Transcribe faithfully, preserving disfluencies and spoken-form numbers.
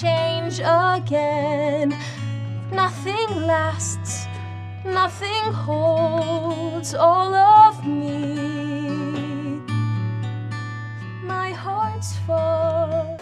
change again. Nothing lasts, nothing holds all of me. My heart's full,